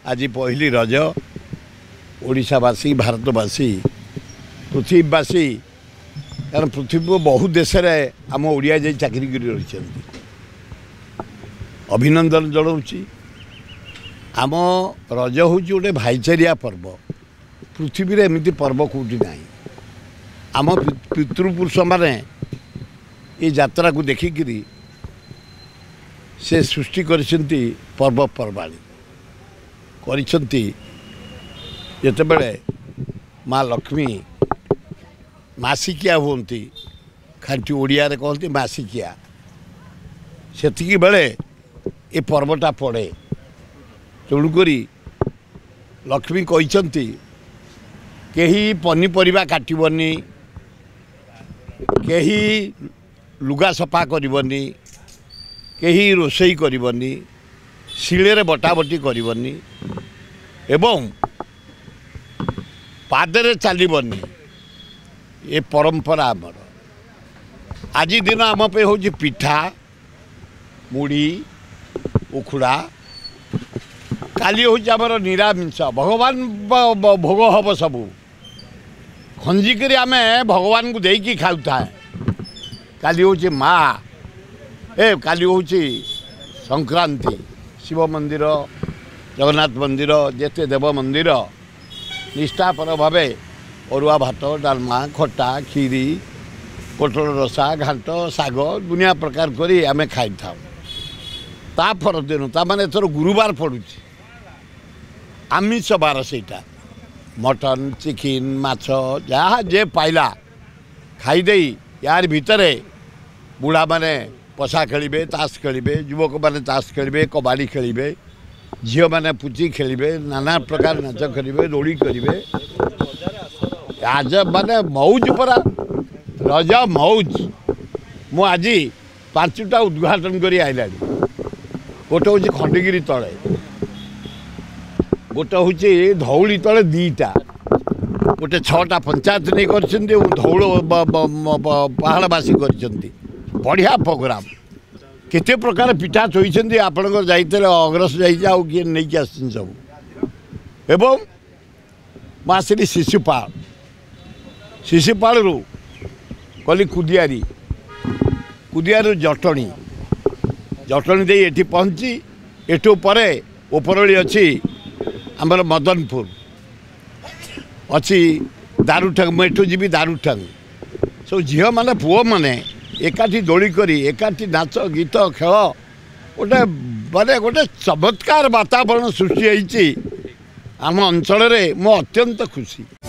आज पहली रज ओडिशावासी भारतवासी पृथ्वीवासी कारण पृथ्वी को बहुत देश में आम ओडिया जाई चाकरी कर रही अभिनंदन जनाऊँगी। आम रज हूँ गोटे भाईचारिया पर्व पृथ्वी रे एमती पर्व कौटी ना आम पितृपुरुष मैंने ये यात्रा को देखिकी से सृष्टि करछंती पर्वपर्वाणी करते माँ लक्ष्मी मासिकिया हुंती खाटी ओडिया रे कहती मासिकिया सेतिकी बेले ये पर्वटा पड़े तेणुकरी लक्ष्मी कहते कहीं पनीपरिया काटबनी कहीं लुगा सफा करबनी कहीं रोसई करबनी शिले बटाबटी करबनी एवं पादरे चलबनी ये परंपरा आमर आज दिन आम पे हूँ पिठा मुड़ी उखुड़ा काली हूँ आमर निरामिष भगवान भोग हम सबू खंजिक आम भगवान को देकी खाऊ था काली हूँ माँ काली हूँ संक्रांति शिव मंदिर जगन्नाथ मंदिर जेते देव मंदिर निष्ठापर भाव अरुआ भात डालमा खटा खीरी पोटल रसा घाट साग दुनिया प्रकार करी आमे खाई था तापर दिन ताने एथर गुरुवार पड़ू आमिष बार सेटा मटन चिकेन माछ जहाँ जे पाइला खाईदे यार भितरे बुढ़ा माने पशा खेलिबे ताश खेलिबे युवक माने ताश खेलिबे कबाड़ी खेलिबे झील मैंने पुची खेलिबे नाना प्रकार नाच खेलिबे दौड़ी करेंगे आज माने मौज परा रज मौज मु आज 5टा उद्घाटन कर आईला गोटे हूँ खंडगिरी तले गोटे हूँ धौली तले 2टा गोटे 6टा पंचायत नहीं कर धौल पहाड़वासी कर बढ़िया प्रोग्राम केते प्रकार पिठा चोई आपणकर जाइए अग्रस जाऊ किए नहीं आस सब एवं माँ श्री शिशुपाल रू कली कुदियारी जटणी दे ये पहुँची एठू परे उपरली अच्छी आमर मदनपुर अच्छी दारुठंग मुझे जी दारुठंग सब झील माने पुओ माने एकाठी दोली करी एकाठी नाच गीत खेल गोटे माने गोटे चमत्कार वातावरण सृष्टि होती आम अंचल में मु अत्यंत खुशी।